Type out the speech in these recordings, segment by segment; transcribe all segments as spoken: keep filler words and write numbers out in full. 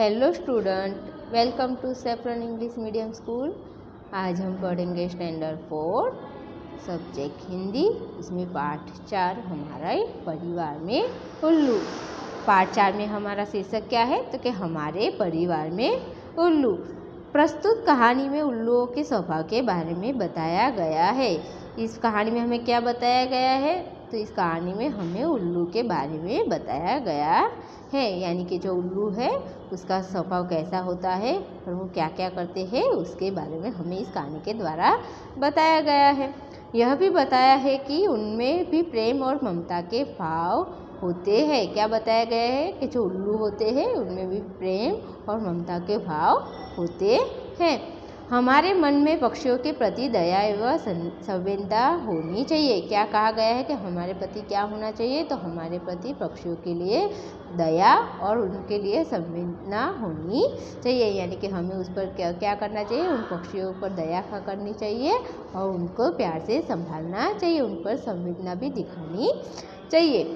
Hello student, welcome to Saffron English medium school. आज हम पढ़ेंगे स्टैंडर्ड फोर सब्जेक्ट हिंदी। इसमें पाठ चार हमारा परिवार में उल्लू। पाठ चार में हमारा शीर्षक क्या है तो कि हमारे परिवार में उल्लू। प्रस्तुत कहानी में उल्लुओं के स्वभाव के बारे में बताया गया है। इस कहानी में हमें क्या बताया गया है तो इस कहानी में हमें उल्लू के बारे में बताया गया है, यानी कि जो उल्लू है उसका स्वभाव कैसा होता है और वो क्या क्या करते हैं उसके बारे में हमें इस कहानी के द्वारा बताया गया है। यह भी बताया है कि उनमें भी प्रेम और ममता के भाव होते हैं। क्या बताया गया है कि जो उल्लू होते हैं उनमें भी प्रेम और ममता के भाव होते हैं। हमारे मन में पक्षियों के प्रति दया एवं संवेदना होनी चाहिए। क्या कहा गया है कि हमारे प्रति क्या होना चाहिए तो हमारे प्रति पक्षियों के लिए दया और उनके लिए संवेदना होनी चाहिए, यानी कि हमें उस पर क्या क्या करना चाहिए, उन पक्षियों पर दया करनी चाहिए और उनको प्यार से संभालना चाहिए, उन पर संवेदना भी दिखानी चाहिए।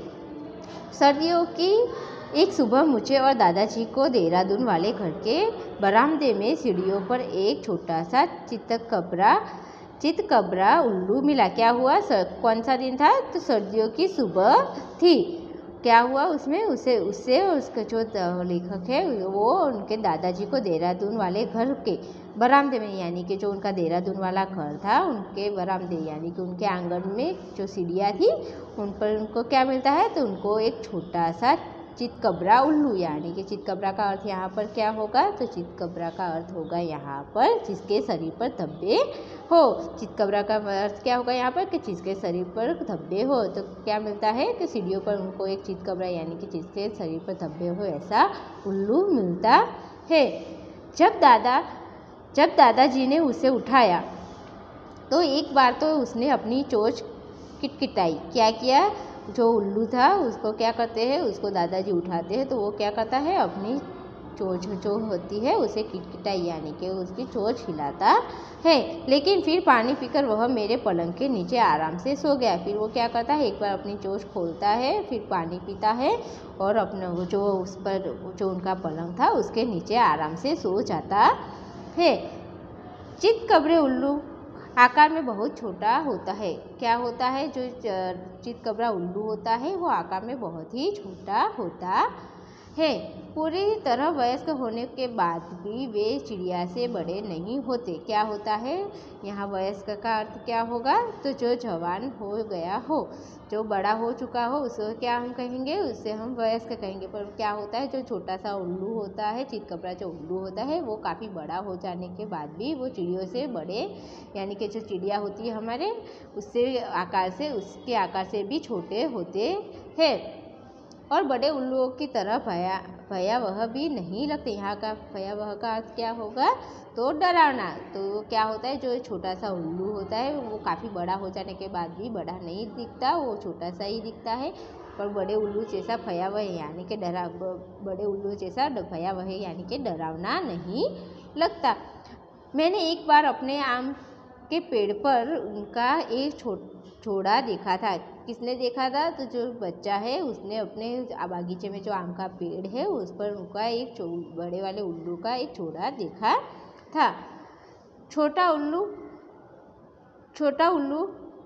सर्दियों की एक सुबह मुझे और दादाजी को देहरादून वाले घर के बरामदे में सीढ़ियों पर एक छोटा सा चितकबरा चितकबरा उल्लू मिला। क्या हुआ, कौन सा दिन था तो सर्दियों की सुबह थी। क्या हुआ उसमें उसे उससे उसका जो लेखक है वो उनके दादाजी को देहरादून वाले घर के बरामदे में, यानी कि जो उनका देहरादून वाला घर था उनके बरामदे यानी कि उनके आंगन में जो सीढ़ियाँ थी उन पर उनको क्या मिलता है तो उनको एक छोटा सा चितकबरा उल्लू, यानी कि चितकबरा का अर्थ यहाँ पर क्या होगा तो चितकबरा का अर्थ होगा यहाँ पर जिसके शरीर पर धब्बे हो। चितकबरा का अर्थ क्या होगा यहाँ पर कि जिसके शरीर पर धब्बे हो। तो क्या मिलता है कि सीढ़ियों पर उनको एक चितकबरा यानी कि जिसके शरीर पर धब्बे हो ऐसा उल्लू मिलता है। जब दादा जब दादाजी ने उसे उठाया तो एक बार तो उसने अपनी चोंच किटकिटाई। क्या किया, जो उल्लू था उसको क्या करते हैं, उसको दादाजी उठाते हैं तो वो क्या करता है अपनी चोंच जो होती है उसे किटकिटाई यानी कि उसकी चोंच हिलाता है। लेकिन फिर पानी पीकर वह मेरे पलंग के नीचे आराम से सो गया। फिर वो क्या करता है, एक बार अपनी चोंच खोलता है, फिर पानी पीता है और अपना जो उस पर जो उनका पलंग था उसके नीचे आराम से सो जाता है। चितकबरे उल्लू आकार में बहुत छोटा होता है। क्या होता है, जो चितकबरा उल्लू होता है वो आकार में बहुत ही छोटा होता है। पूरी तरह वयस्क होने के बाद भी वे चिड़िया से बड़े नहीं होते। क्या होता है यहाँ वयस्क का अर्थ क्या होगा तो जो जवान हो गया हो, जो बड़ा हो चुका हो उसको क्या हम कहेंगे, उससे हम वयस्क कहेंगे। पर क्या होता है जो छोटा सा उल्लू होता है, चितकबरा जो उल्लू होता है वो काफ़ी बड़ा हो जाने के बाद भी वो चिड़ियों से बड़े यानी कि जो चिड़िया होती है हमारे उससे आकार से उसके आकार से भी छोटे होते हैं और बड़े उल्लुओं की तरह भया भयावह भी नहीं लगते। यहाँ का भयावह का अर्थ क्या होगा तो डरावना। तो क्या होता है, जो छोटा सा उल्लू होता है वो काफ़ी बड़ा हो जाने के बाद भी बड़ा नहीं दिखता, वो छोटा सा ही दिखता है। पर बड़े उल्लू जैसा भयावह यानी कि डरा बड़े उल्लू जैसा भयावह यानी कि डरावना नहीं लगता। मैंने एक बार अपने आम के पेड़ पर उनका एक छो छोड़ा देखा था। किसने देखा था तो जो बच्चा है उसने अपने बागीचे में जो आम का पेड़ है उस पर उनका एक बड़े वाले उल्लू का एक छोड़ा देखा था। छोटा उल्लू छोटा उल्लू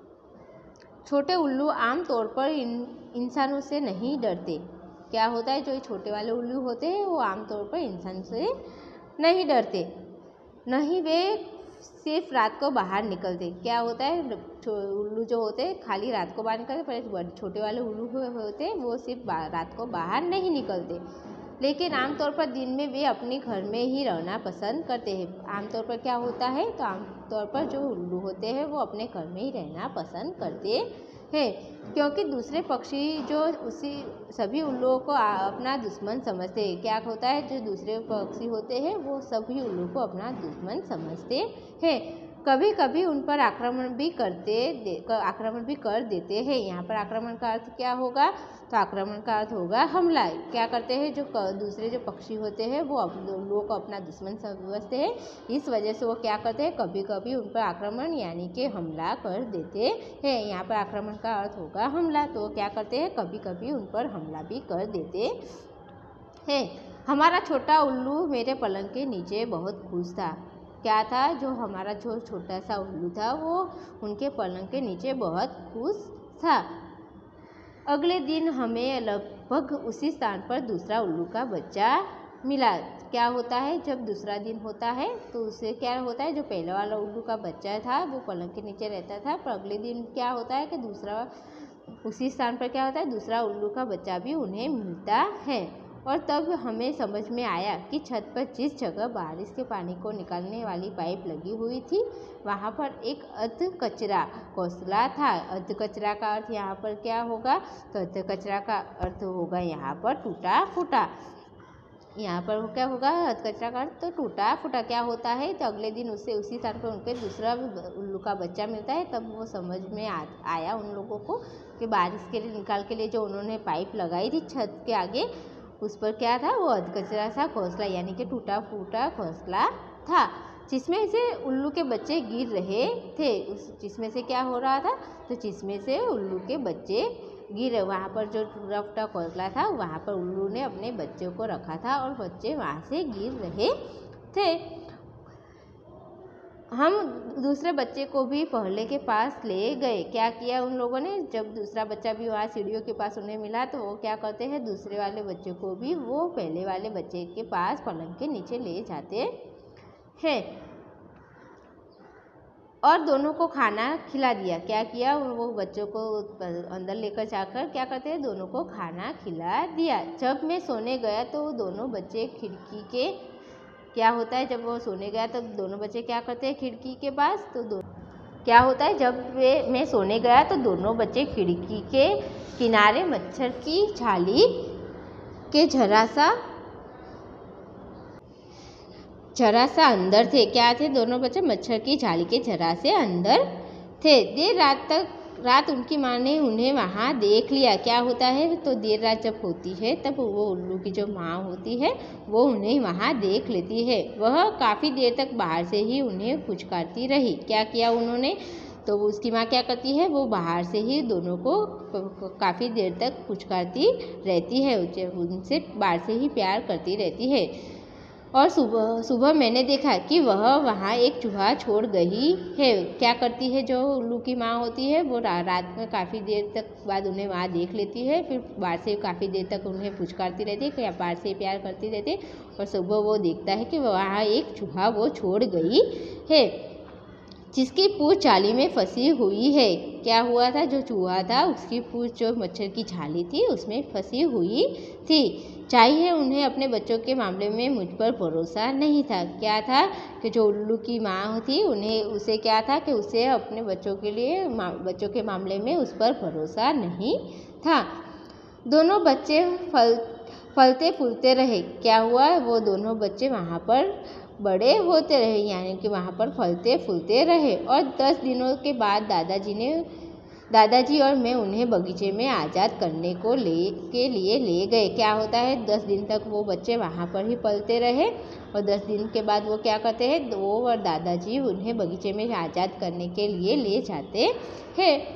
छोटे उल्लू आम तौर पर इन इंसानों से नहीं डरते। क्या होता है, जो छोटे वाले उल्लू होते हैं वो आमतौर पर इंसान से नहीं डरते, नहीं वे सिर्फ रात को बाहर निकलते। क्या होता है, उल्लू जो होते हैं खाली रात को बाहर निकलते, पर छोटे वाले उल्लू होते हैं वो सिर्फ रात को बाहर नहीं निकलते, लेकिन आमतौर पर दिन में वे अपने घर में ही रहना पसंद करते हैं। आमतौर पर क्या होता है तो आमतौर पर जो उल्लू होते हैं वो अपने घर में ही रहना पसंद करते हैं, क्योंकि दूसरे पक्षी जो उसी सभी उल्लुओं को अपना दुश्मन समझते हैं। क्या होता है, जो दूसरे पक्षी होते हैं वो सभी उल्लू को अपना दुश्मन समझते हैं। कभी कभी उन पर आक्रमण भी करते दे, आक्रमण भी कर देते हैं। यहाँ पर आक्रमण का अर्थ क्या होगा तो आक्रमण का अर्थ होगा हमला। क्या करते हैं, जो दूसरे जो पक्षी होते हैं वो उल्लुओं को अपना दुश्मन समझते हैं, इस वजह से वो क्या करते हैं कभी कभी उन पर आक्रमण यानी कि हमला कर देते हैं। यहाँ पर आक्रमण का अर्थ होगा हमला, तो क्या करते हैं कभी कभी उन पर हमला भी कर देते हैं। हमारा छोटा उल्लू मेरे पलंग के नीचे बहुत खुश था। क्या था? जो हमारा जो छोटा सा उल्लू था वो उनके पलंग के नीचे बहुत खुश था। अगले दिन हमें लगभग उसी स्थान पर दूसरा उल्लू का बच्चा मिला। क्या होता है जब दूसरा दिन होता है तो उससे क्या होता है, जो पहले वाला उल्लू का बच्चा था वो पलंग के नीचे रहता था, पर अगले दिन क्या होता है कि दूसरा उसी स्थान पर क्या होता है, दूसरा उल्लू का बच्चा भी उन्हें मिलता है। और तब हमें समझ में आया कि छत पर जिस जगह बारिश के पानी को निकालने वाली पाइप लगी हुई थी वहाँ पर एक अर्ध कचरा घोंसला था। अर्ध कचरा का अर्थ यहाँ पर क्या होगा, तो अर्ध कचरा का अर्थ होगा यहाँ पर टूटा फूटा। यहाँ पर क्या होगा, अर्ध कचरा का अर्थ तो टूटा फूटा। क्या होता है, तो अगले दिन उससे उसी स्थान पर उनके दूसरा उल्लू का बच्चा मिलता है। तब वो समझ में आ, आया उन लोगों को कि बारिश के लिए निकाल के लिए जो उन्होंने पाइप लगाई थी छत के आगे, उस पर क्या था, वो अर्ध कचरा सा घोंसला यानी कि टूटा फूटा घोंसला था, जिसमें से उल्लू के बच्चे गिर रहे थे। उस जिसमें से क्या हो रहा था, तो जिसमें से उल्लू के बच्चे गिर, वहाँ पर जो टूटा फूटा घोंसला था वहाँ पर उल्लू ने अपने बच्चों को रखा था और बच्चे वहाँ से गिर रहे थे। हम दूसरे बच्चे को भी पहले के पास ले गए। क्या किया उन लोगों ने, जब दूसरा बच्चा भी वहाँ सीढ़ियों के पास उन्हें मिला तो वो क्या करते हैं, दूसरे वाले बच्चे को भी वो पहले वाले बच्चे के पास पलंग के नीचे ले जाते हैं और दोनों को खाना खिला दिया। क्या किया, वो बच्चों को अंदर लेकर जाकर क्या करते हैं, दोनों को खाना खिला दिया। जब मैं सोने गया तो दोनों बच्चे खिड़की के क्या होता है, जब वो सोने गया तब तो दोनों बच्चे क्या करते हैं खिड़की के पास, तो दो क्या होता है, जब वे मैं सोने गया तो दोनों बच्चे खिड़की के किनारे मच्छर की झाली के जरा सा जरा सा अंदर थे। क्या थे, दोनों बच्चे मच्छर की झाली के जरा से अंदर थे। देर रात तक रात उनकी माँ ने उन्हें वहाँ देख लिया। क्या होता है, तो देर रात जब होती है तब वो उल्लू की जो माँ होती है वो उन्हें वहाँ देख लेती है। वह काफ़ी देर तक बाहर से ही उन्हें पुचकारती रही। क्या किया उन्होंने, तो उसकी माँ क्या करती है, वो बाहर से ही दोनों को काफ़ी देर तक पुचकारती रहती है, उनसे बाहर से ही प्यार करती रहती है। और सुबह सुबह मैंने देखा कि वह वहाँ एक चूहा छोड़ गई है। क्या करती है जो उल्लू की माँ होती है, वो रा, रात में काफ़ी देर तक बाद उन्हें वहाँ देख लेती है, फिर बाहर से काफ़ी देर तक उन्हें पुचकारती रहती है, या बाहर से प्यार करती रहती है। और सुबह वो देखता है कि वहाँ एक चूहा वो छोड़ गई है जिसकी पूँछ जाली में फंसी हुई है। क्या हुआ था, जो चूहा था उसकी पूँछ जो मच्छर की झाली थी उसमें फंसी हुई थी। चाहिए उन्हें अपने बच्चों के मामले में मुझ पर भरोसा नहीं था। क्या था कि जो उल्लू की माँ थी उन्हें उसे क्या था कि उसे अपने बच्चों के लिए बच्चों के मामले में उस पर भरोसा नहीं था। दोनों बच्चे फल फलते फूलते रहे। क्या हुआ, वो दोनों बच्चे वहाँ पर बड़े होते रहे, यानी कि वहाँ पर फलते फूलते रहे। और दस दिनों के बाद दादाजी ने दादाजी और मैं उन्हें बगीचे में आज़ाद करने को ले के लिए ले गए। क्या होता है, दस दिन तक वो बच्चे वहाँ पर ही पलते रहे और दस दिन के बाद वो क्या करते हैं, वो और दादाजी उन्हें बगीचे में आज़ाद करने के लिए ले जाते हैं।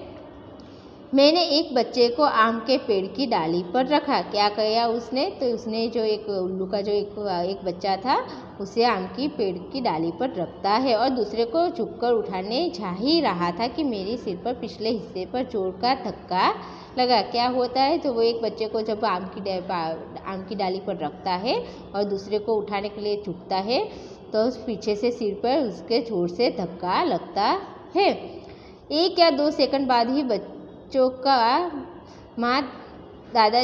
मैंने एक बच्चे को आम के पेड़ की डाली पर रखा। क्या किया उसने, तो उसने जो एक उल्लू का जो एक एक बच्चा था उसे आम की पेड़ की डाली पर रखता है और दूसरे को झुककर उठाने जा ही रहा था कि मेरे सिर पर पिछले हिस्से पर जोर का धक्का लगा। क्या होता है, तो वो एक बच्चे को जब आम की आम की डाली पर रखता है और दूसरे को उठाने के लिए झुकता है तो पीछे से सिर पर उसके जोर से धक्का लगता है। एक या दो सेकंड बाद ही बच्चों का माँ दादा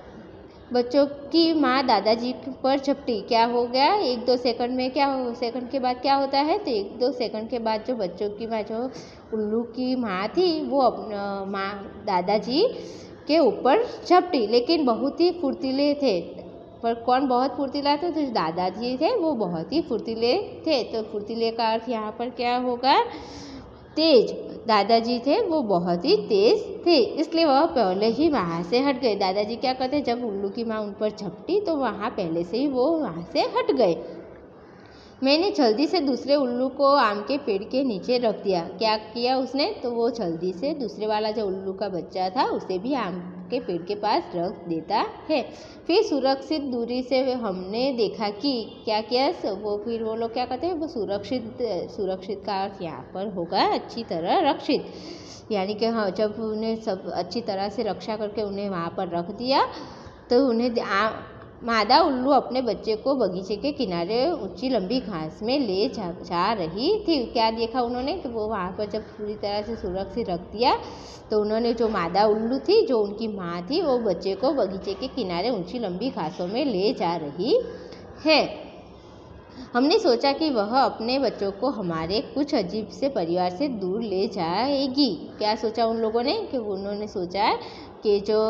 बच्चों की माँ दादाजी पर झपटी। क्या हो गया, एक दो सेकंड में क्या हो सेकंड के बाद क्या होता है, तो एक दो सेकंड के बाद जो बच्चों की माँ जो उल्लू की माँ थी वो अपना माँ दादाजी के ऊपर झपटी, लेकिन बहुत ही फुर्तीले थे। पर कौन बहुत फुर्तीला था, तो दादाजी थे वो बहुत ही फुर्तीले थे। तो फुर्तीले का अर्थ यहाँ पर क्या होगा, तेज। दादाजी थे वो बहुत ही तेज थे, इसलिए वह पहले ही वहाँ से हट गए। दादाजी क्या करते, जब उल्लू की माँ उन पर झपटी तो वहाँ पहले से ही वो वहाँ से हट गए। मैंने जल्दी से दूसरे उल्लू को आम के पेड़ के नीचे रख दिया। क्या किया उसने, तो वो जल्दी से दूसरे वाला जो उल्लू का बच्चा था उसे भी आम के पेड़ के पास रख देता है। फिर सुरक्षित दूरी से हमने देखा कि क्या किया वो फिर वो लोग क्या करते हैं, वो सुरक्षित सुरक्षित का अर्थ यहाँ पर होगा अच्छी तरह रक्षित, यानी कि हाँ जब उन्हें सब अच्छी तरह से रक्षा करके उन्हें वहाँ पर रख दिया तो उन्हें आ, मादा उल्लू अपने बच्चे को बगीचे के किनारे ऊंची लंबी घास में ले जा, जा रही थी। क्या देखा उन्होंने कि वो वहाँ पर जब पूरी तरह से सुरक्षित रख दिया तो उन्होंने जो मादा उल्लू थी जो उनकी माँ थी वो बच्चे को बगीचे के किनारे ऊंची लंबी घासों में ले जा रही है। हमने सोचा कि वह अपने बच्चों को हमारे कुछ अजीब से परिवार से दूर ले जाएगी। क्या सोचा उन लोगों ने कि उन्होंने सोचा कि जो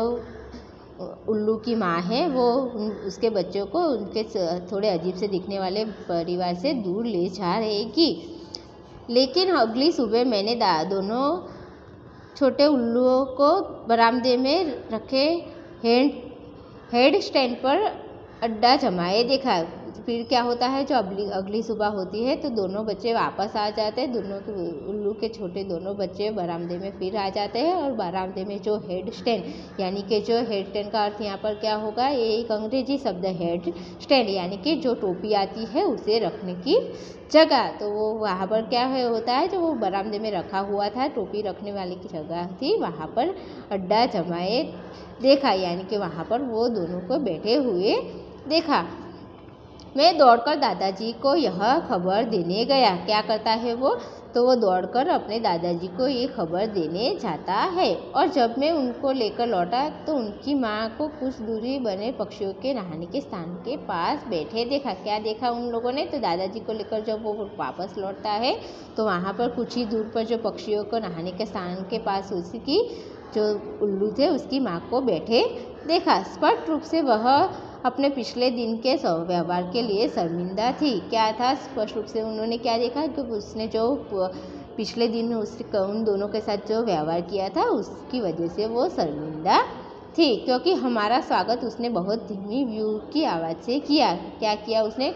उल्लू की माँ है वो उन उसके बच्चों को उनके थोड़े अजीब से दिखने वाले परिवार से दूर ले जा रहेगी। लेकिन अगली सुबह मैंने दोनों छोटे उल्लुओं को बरामदे में रखे हेड हेड स्टैंड पर अड्डा जमाए देखा। फिर क्या होता है, जो अगली अगली सुबह होती है तो दोनों बच्चे वापस आ जाते हैं, दोनों के उल्लू के छोटे दोनों बच्चे बरामदे में फिर आ जाते हैं। और बरामदे में जो हेड स्टैंड, यानी कि जो हेड स्टैंड का अर्थ यहाँ पर क्या होगा, ये एक अंग्रेजी शब्द हेड स्टैंड, यानी कि जो टोपी आती है उसे रखने की जगह। तो वो वहाँ पर क्या है होता है, जो वो बरामदे में रखा हुआ था टोपी रखने वाली की जगह थी, वहाँ पर अड्डा जमाए देखा, यानी कि वहाँ पर वो दोनों को बैठे हुए देखा। मैं दौड़कर दादाजी को यह खबर देने गया। क्या करता है वो, तो वो दौड़कर अपने दादाजी को ये खबर देने जाता है। और जब मैं उनको लेकर लौटा तो उनकी माँ को कुछ दूरी बने पक्षियों के नहाने के स्थान के पास बैठे देखा। क्या देखा उन लोगों ने, तो दादाजी को लेकर जब वो वापस लौटता है तो वहाँ पर कुछ ही दूर पर जो पक्षियों को नहाने के स्थान के पास उसकी जो उल्लू थे उसकी माँ को बैठे देखा। स्पष्ट रूप से वह अपने पिछले दिन के व्यवहार के लिए शर्मिंदा थी। क्या था, स्पष्ट रूप से उन्होंने क्या देखा कि उसने जो पिछले दिन उस उन दोनों के साथ जो व्यवहार किया था उसकी वजह से वो शर्मिंदा थी, क्योंकि हमारा स्वागत उसने बहुत धीमी व्यू की आवाज़ से किया। क्या किया उसने,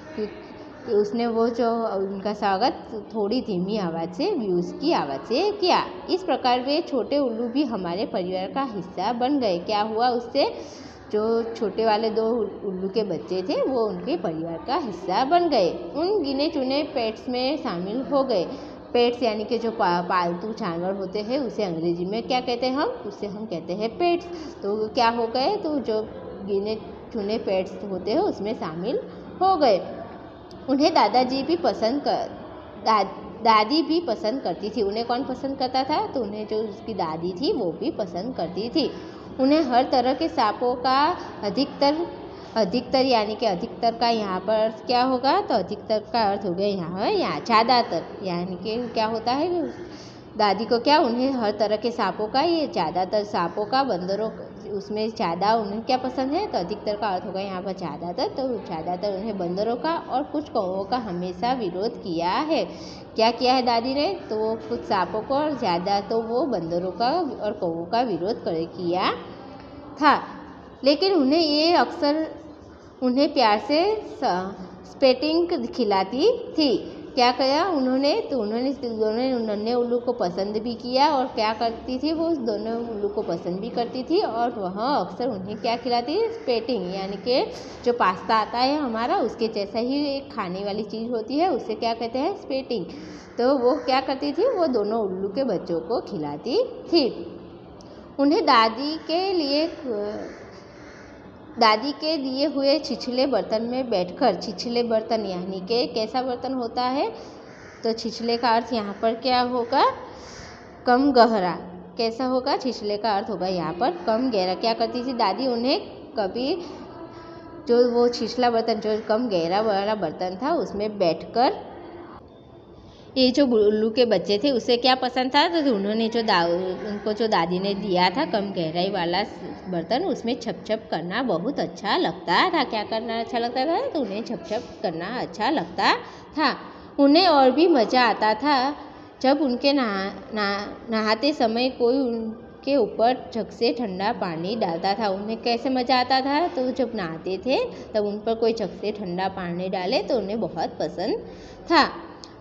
उसने वो जो उनका स्वागत थोड़ी धीमी आवाज़ से व्यूज़ की आवाज़ से किया। इस प्रकार वे छोटे उल्लू भी हमारे परिवार का हिस्सा बन गए। क्या हुआ उससे, जो छोटे वाले दो उल्लू के बच्चे थे वो उनके परिवार का हिस्सा बन गए, उन गिने चुने पेट्स में शामिल हो गए। पेट्स यानी कि जो पा, पालतू जानवर होते हैं उसे अंग्रेजी में क्या कहते हैं हम, उसे हम कहते हैं पेट्स। तो क्या हो गए, तो जो गिने चुने पेट्स होते हैं उसमें शामिल हो गए। उन्हें दादाजी भी पसंद कर दा, दादी भी पसंद करती थी। उन्हें कौन पसंद करता था, तो उन्हें जो उसकी दादी थी वो भी पसंद करती थी। उन्हें हर तरह के सांपों का अधिकतर अधिकतर यानी कि अधिकतर का यहाँ पर अर्थ क्या होगा, तो अधिकतर का अर्थ हो गया यहाँ यहाँ ज़्यादातर, यानी कि क्या होता है दादी को क्या, उन्हें हर तरह के सांपों का, ये ज़्यादातर सांपों का, बंदरों उसमें ज़्यादा उन्हें क्या पसंद है, तो अधिकतर का अर्थ होगा यहाँ पर ज़्यादातर। तो ज़्यादातर उन्हें बंदरों का और कुछ कौवों का हमेशा विरोध किया है। क्या किया है दादी ने, तो वो कुछ सांपों को और ज़्यादा तो वो बंदरों का और कौवों का विरोध कर किया था। लेकिन उन्हें ये अक्सर उन्हें प्यार से स्पेटिंग खिलाती थी। क्या किया उन्होंने, तो उन्होंने दोनों नन्हे उल्लू को पसंद भी किया, और क्या करती थी वो दोनों उल्लू को पसंद भी करती थी, और वह अक्सर उन्हें क्या खिलाती है, स्पेटिंग, यानी कि जो पास्ता आता है हमारा उसके जैसा ही एक खाने वाली चीज़ होती है, उसे क्या कहते हैं, स्पेटिंग। तो वो क्या करती थी, वो दोनों उल्लू के बच्चों को खिलाती थी। उन्हें दादी के लिए दादी के दिए हुए छिछले बर्तन में बैठकर, छिछले बर्तन यानी कि कैसा बर्तन होता है, तो छिछले का अर्थ यहाँ पर क्या होगा, कम गहरा। कैसा होगा, छिछले का अर्थ होगा यहाँ पर कम गहरा। क्या करती थी दादी, उन्हें कभी जो वो छिछला बर्तन जो कम गहरा वाला बर्तन था उसमें बैठकर, ये जो उल्लू के बच्चे थे उसे क्या पसंद था, तो उन्होंने जो दा उनको जो दादी ने दिया था कम गहराई वाला बर्तन, उसमें छप छप करना बहुत अच्छा लगता था। क्या करना अच्छा लगता था, तो उन्हें छप छप करना अच्छा लगता था। उन्हें और भी मज़ा आता था जब उनके नहा ना नहाते समय कोई उनके ऊपर जग से ठंडा पानी डालता था। उन्हें कैसे मज़ा आता था, तो जब नहाते थे तब उन पर कोई जग से ठंडा पानी डाले तो उन्हें बहुत पसंद था।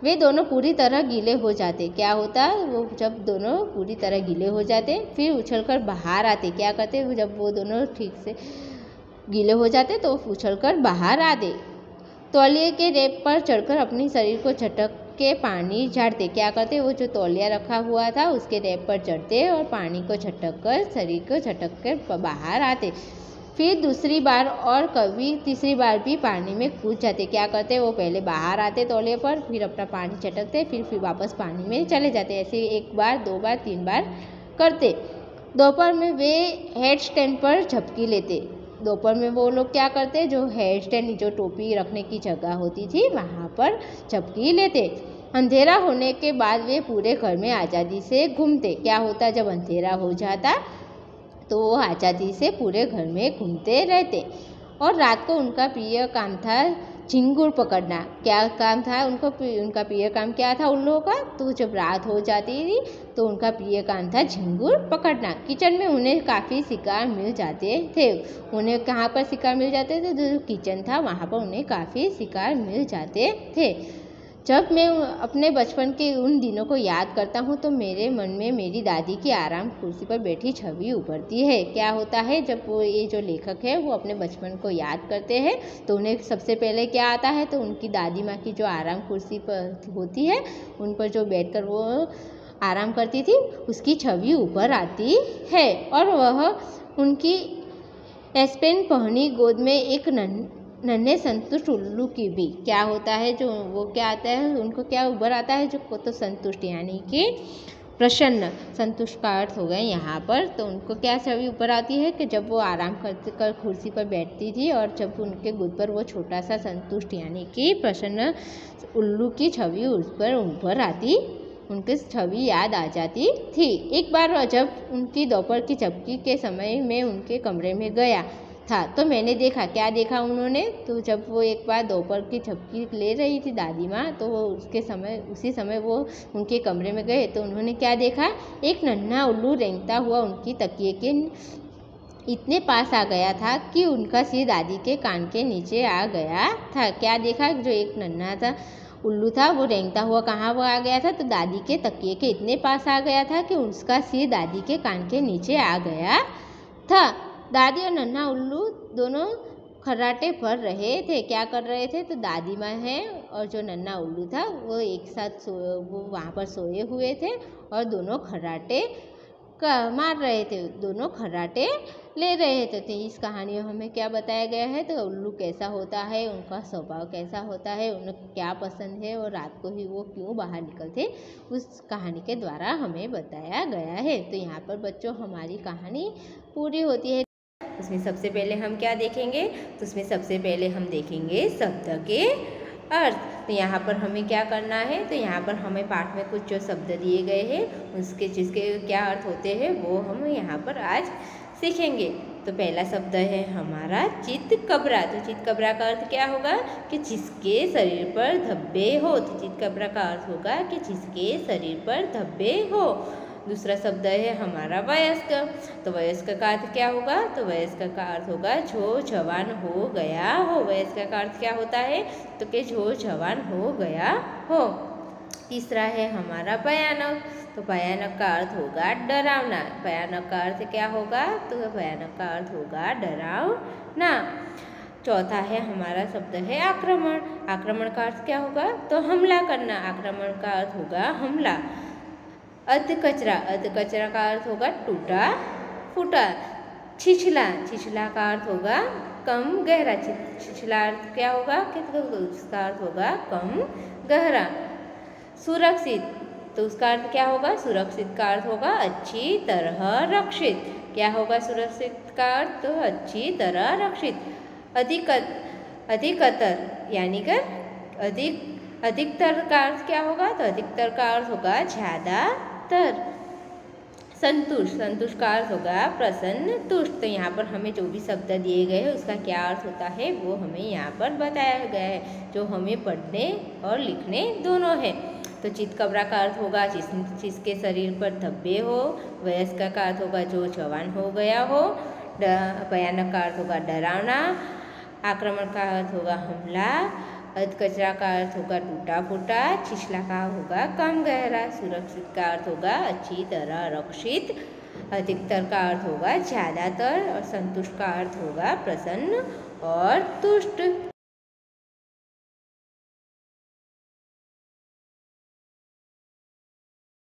वे दोनों पूरी तरह गीले हो जाते। क्या होता है, वो जब दोनों पूरी तरह गीले हो जाते फिर उछलकर बाहर आते। क्या करते, जब वो दोनों ठीक से गीले हो जाते तो उछलकर बाहर आते। तौलिए के रेप पर चढ़कर अपने शरीर को झटक के पानी झाड़ते। क्या करते, वो जो तौलिया रखा हुआ था उसके रेप पर चढ़ते और पानी को झटक कर शरीर को झटक कर बाहर आते। फिर दूसरी बार और कभी तीसरी बार भी पानी में कूद जाते। क्या करते, वो पहले बाहर आते तौलिए पर, फिर अपना पानी झटकते, फिर फिर वापस पानी में चले जाते। ऐसे एक बार, दो बार, तीन बार करते। दोपहर में वे हेड स्टैंड पर झपकी लेते। दोपहर में वो लोग क्या करते, जो हेड स्टैंड जो टोपी रखने की जगह होती थी वहाँ पर झपकी लेते। अंधेरा होने के बाद वे पूरे घर में आज़ादी से घूमते। क्या होता, जब अंधेरा हो जाता तो वो आज़ादी से पूरे घर में घूमते रहते। और रात को उनका प्रिय काम था झिंगुर पकड़ना। क्या काम था उनको, उनका प्रिय काम क्या था उन लोगों का, तो जब रात हो जाती थी तो उनका प्रिय काम था झिंगुर पकड़ना। किचन में उन्हें काफ़ी शिकार मिल जाते थे। उन्हें कहाँ पर शिकार मिल जाते थे, जो किचन था वहाँ पर उन्हें काफ़ी शिकार मिल जाते थे। जब मैं अपने बचपन के उन दिनों को याद करता हूँ तो मेरे मन में मेरी दादी की आराम कुर्सी पर बैठी छवि उभरती है। क्या होता है, जब वो ये जो लेखक है वो अपने बचपन को याद करते हैं तो उन्हें सबसे पहले क्या आता है, तो उनकी दादी माँ की जो आराम कुर्सी पर होती है उन पर जो बैठकर वो आराम करती थी उसकी छवि ऊपर आती है। और वह उनकी एस्पेन पहनी गोद में एक नन नन्हे संतुष्ट उल्लू की भी। क्या होता है, जो वो क्या आता है उनको क्या उभर आता है, जो को तो संतुष्ट यानी कि प्रसन्न, संतुष्ट का अर्थ हो गया यहाँ पर। तो उनको क्या छवि ऊपर आती है कि जब वो आराम करते कर कुर्सी पर बैठती थी और जब उनके गोद पर वो छोटा सा संतुष्ट यानी कि प्रसन्न उल्लू की छवि उस पर उभर आती, उनकी छवि याद आ जाती थी। एक बार जब उनकी दोपहर की झपकी के समय में उनके कमरे में गया था तो मैंने देखा, क्या देखा उन्होंने, तो जब वो एक बार दोपहर की झपकी ले रही थी दादी माँ तो वो उसके समय उसी समय वो उनके कमरे में गए तो उन्होंने क्या देखा, एक नन्हा उल्लू रेंगता हुआ उनकी तकिए के इतने पास आ गया था कि उनका सिर दादी के कान के नीचे आ गया था। क्या देखा, जो एक नन्हा था उल्लू था वो रेंगता हुआ कहाँ वो आ गया था, तो दादी के तकिए के इतने पास आ गया था कि उसका सिर दादी के कान के नीचे आ गया था। दादी और नन्हा उल्लू दोनों खर्राटे भर रहे थे। क्या कर रहे थे, तो दादी माँ है और जो नन्हा उल्लू था वो एक साथ सो वो वहाँ पर सोए हुए थे और दोनों खर्राटे मार रहे थे, दोनों खर्राटे ले रहे थे। तो इस कहानी में हमें क्या बताया गया है, तो उल्लू कैसा होता है, उनका स्वभाव कैसा होता है, उन्हें क्या पसंद है और रात को ही वो क्यों बाहर निकलते, उस कहानी के द्वारा हमें बताया गया है। तो यहाँ पर बच्चों हमारी कहानी पूरी होती है। उसमें सबसे पहले हम क्या देखेंगे, तो उसमें सबसे पहले हम देखेंगे शब्द के अर्थ। तो यहाँ पर हमें क्या करना है, तो यहाँ पर हमें पाठ में कुछ जो शब्द दिए गए हैं उसके जिसके क्या अर्थ होते हैं वो हम यहाँ पर आज सीखेंगे। तो पहला शब्द है हमारा चितकबरा। तो चितकबरा का अर्थ क्या होगा, कि जिसके शरीर पर धब्बे हो। तो चितकबरा का अर्थ होगा कि जिसके शरीर पर धब्बे हो। दूसरा शब्द है हमारा वयस्क। तो वयस्क का अर्थ क्या होगा, तो वयस्क का अर्थ होगा जो जवान हो गया हो। वयस्क का अर्थ क्या होता है, तो कि जो जवान हो गया हो। तीसरा है हमारा भयानक। तो भयानक का अर्थ होगा डरावना। भयानक का अर्थ क्या होगा, तो भयानक का अर्थ होगा डरावना। चौथा है हमारा शब्द है आक्रमण। आक्रमण का अर्थ क्या होगा, तो हमला करना। आक्रमण का अर्थ होगा हमला। अधकचरा। अधकचरा का अर्थ होगा टूटा फूटा। छिछला। छिछला का अर्थ होगा कम गहरा। छिछला अर्थ क्या होगा, उसका अर्थ होगा कम गहरा। सुरक्षित। तो उसका अर्थ क्या होगा, सुरक्षित का अर्थ होगा अच्छी तरह रक्षित। क्या होगा सुरक्षित का अर्थ, तो अच्छी तरह रक्षित। अधिक अधिकतर यानी कर अधिक अधिकतर का अर्थ क्या होगा, तो अधिकतर का अर्थ होगा ज़्यादातर। संतुष्ट। संतुष्ट का अर्थ होगा प्रसन्न तुष्ट। तो यहाँ पर हमें जो भी शब्द दिए गए हैं उसका क्या अर्थ होता है वो हमें यहाँ पर बताया गया है, जो हमें पढ़ने और लिखने दोनों है। तो चितकबरा का अर्थ होगा जिस जिसके शरीर पर धब्बे हो। वयस्क का अर्थ होगा जो जवान हो गया हो। भयानक का अर्थ होगा डरावना। आक्रमण का अर्थ होगा हमला। अर्ध कचरा का अर्थ होगा टूटा फूटा, छिछला का होगा कम गहरा, सुरक्षित का अर्थ होगा अच्छी तरह रक्षित, अधिकतर का अर्थ होगा ज़्यादातर और संतुष्ट का अर्थ होगा प्रसन्न और तुष्ट।